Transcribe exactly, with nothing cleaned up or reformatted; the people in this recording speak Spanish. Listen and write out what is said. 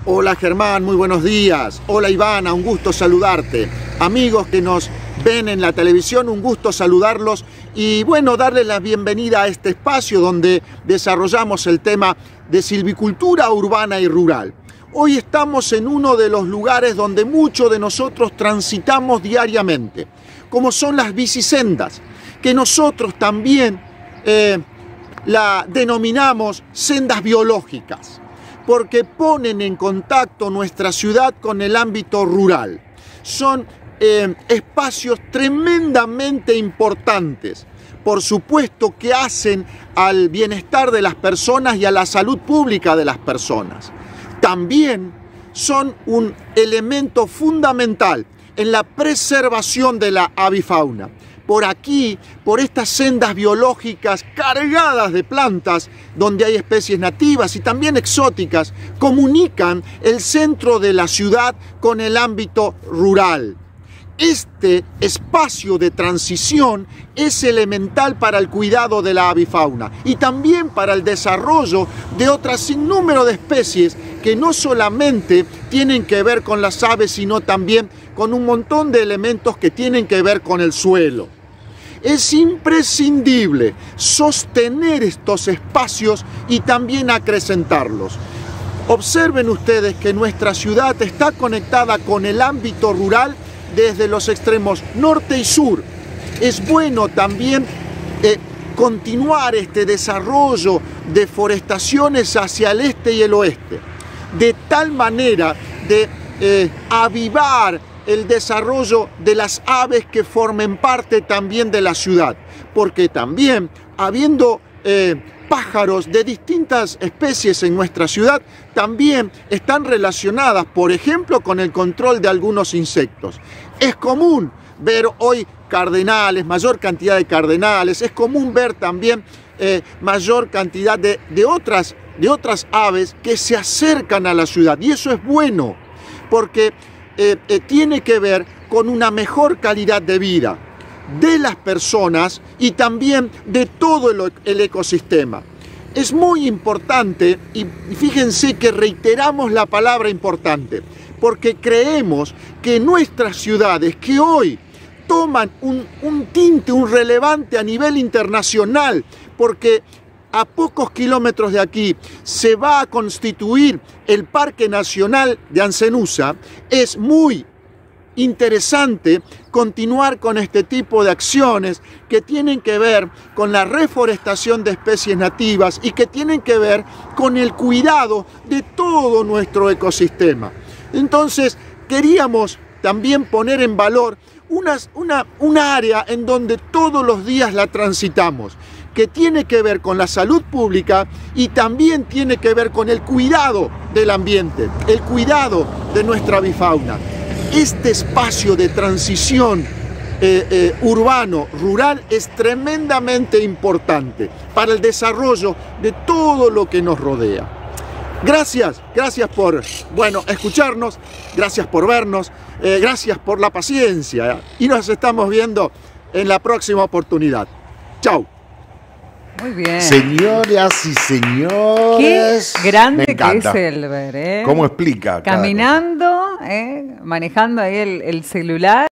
Hola Germán, muy buenos días. Hola Ivana, un gusto saludarte. Amigos que nos ven en la televisión, un gusto saludarlos y bueno, darles la bienvenida a este espacio donde desarrollamos el tema de silvicultura urbana y rural. Hoy estamos en uno de los lugares donde muchos de nosotros transitamos diariamente, como son las bicisendas, que nosotros también eh, la denominamos sendas biológicas, porque ponen en contacto nuestra ciudad con el ámbito rural. Son eh, espacios tremendamente importantes, por supuesto que hacen al bienestar de las personas y a la salud pública de las personas. También son un elemento fundamental en la preservación de la avifauna. Por aquí, por estas sendas biológicas cargadas de plantas, donde hay especies nativas y también exóticas, comunican el centro de la ciudad con el ámbito rural. Este espacio de transición es elemental para el cuidado de la avifauna y también para el desarrollo de otras sinnúmero de especies que no solamente tienen que ver con las aves, sino también con un montón de elementos que tienen que ver con el suelo. Es imprescindible sostener estos espacios y también acrecentarlos. Observen ustedes que nuestra ciudad está conectada con el ámbito rural desde los extremos norte y sur. Es bueno también eh, continuar este desarrollo de forestaciones hacia el este y el oeste, de tal manera de eh, avivar el desarrollo de las aves que formen parte también de la ciudad, porque también habiendo eh, pájaros de distintas especies en nuestra ciudad, también están relacionadas, por ejemplo, con el control de algunos insectos. Es común ver hoy cardenales, mayor cantidad de cardenales, es común ver también eh, mayor cantidad de, de, otras, de otras aves que se acercan a la ciudad, y eso es bueno, porque Eh, eh, tiene que ver con una mejor calidad de vida de las personas y también de todo el, el ecosistema. Es muy importante, y fíjense que reiteramos la palabra importante, porque creemos que nuestras ciudades que hoy toman un, un tinte, un relevante a nivel internacional, porque a pocos kilómetros de aquí se va a constituir el Parque Nacional de Ancenusa, es muy interesante continuar con este tipo de acciones que tienen que ver con la reforestación de especies nativas y que tienen que ver con el cuidado de todo nuestro ecosistema. Entonces, queríamos también poner en valor unas, una, una área en donde todos los días la transitamos, que tiene que ver con la salud pública y también tiene que ver con el cuidado del ambiente, el cuidado de nuestra avifauna. Este espacio de transición eh, eh, urbano-rural es tremendamente importante para el desarrollo de todo lo que nos rodea. Gracias, gracias por, bueno, escucharnos, gracias por vernos, eh, gracias por la paciencia y nos estamos viendo en la próxima oportunidad. Chau. Muy bien. Señoras y señores. Qué grande me encanta. que es Elber, ¿eh? ¿Cómo explica? Caminando, ¿eh? Manejando ahí el, el celular.